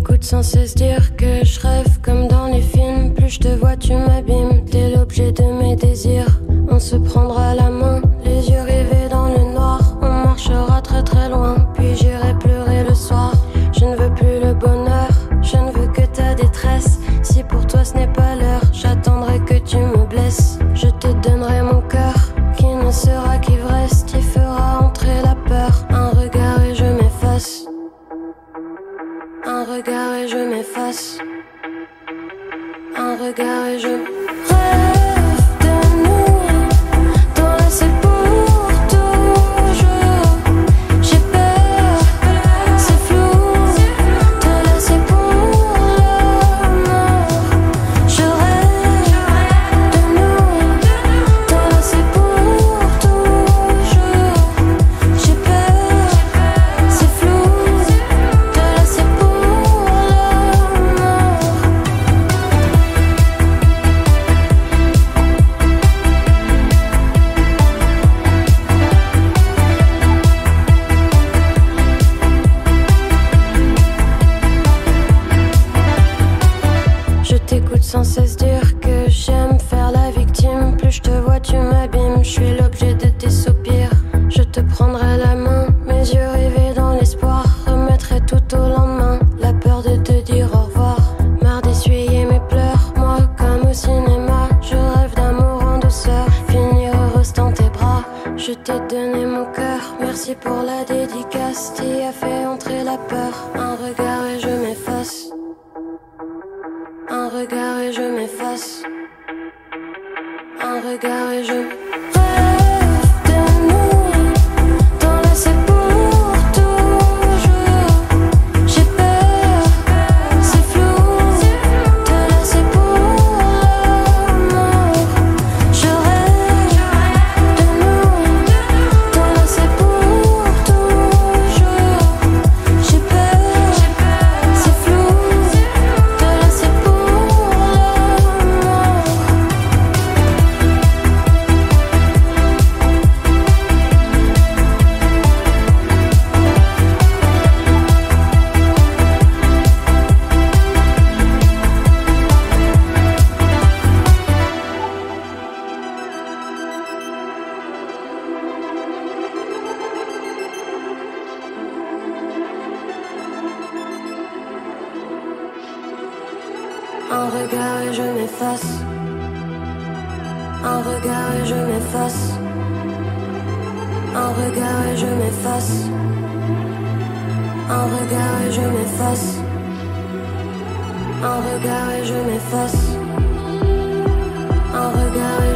t'écoute sans cesse dire que je rêve comme dans les films. Plus je te vois tu m'abîmes, t'es l'objet de mes désirs. On se prendra la main, les yeux rivés dans le noir. On marchera très très loin, puis j'irai pleurer le soir. Je ne veux plus le bonheur, je ne veux que ta détresse. Si pour toi ce n'est pas l'heure, j'attendrai que tu me blesses. Je te donnerai mon cœur, qui ne sera qu'ivresse. T'y fera entrer la peur, un regard et je m'efface. Un regard et je m'efface. Un regard et je rêve de nous, t'enlacer pour toujours. J'ai peur, c'est flou, te laisser pour la mort. Je rêve de nous, t'enlacer pour toujours. J'ai peur, c'est flou, te laisser pour la mort. Je t'écoute sans cesse dire que j'aime faire la victime. Plus je te vois tu m'abîmes, je suis l'objet de tes soupirs. Je te prendrai la main, mes yeux rivés dans l'espoir. Remettrai tout au lendemain, la peur de te dire au revoir. Marre d'essuyer mes pleurs, moi comme au cinéma. Je rêve d'amour en douceur, finir heureuse dans tes bras. Je t'ai donné mon cœur, merci pour la dédicace. T'y as fait entrer la peur, un regard et je m'efface. Un regard et je m'efface. Un regard et je rêve de nous, t'enlacer pour toujours. J'ai peur, c'est flou, te laisser pour la mort. Je rêve de nous, t'enlacer pour toujours. J'ai peur, c'est flou, te laisser pour la mort. Un regard et je m'efface. Un regard et je m'efface. Un regard et je m'efface. Un regard et je m'efface. Un regard et je m'efface. Un regard et